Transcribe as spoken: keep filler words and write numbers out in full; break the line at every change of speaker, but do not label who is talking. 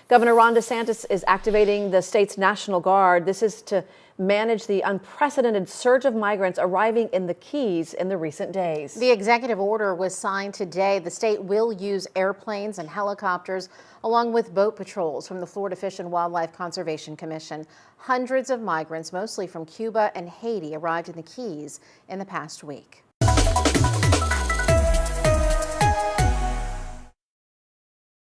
Governor Ron DeSantis is activating the state's National Guard. This is to manage the unprecedented surge of migrants arriving in the Keys in the recent days.
The executive order was signed today. The state will use airplanes and helicopters along with boat patrols from the Florida Fish and Wildlife Conservation Commission. Hundreds of migrants, mostly from Cuba and Haiti, arrived in the Keys in the past week.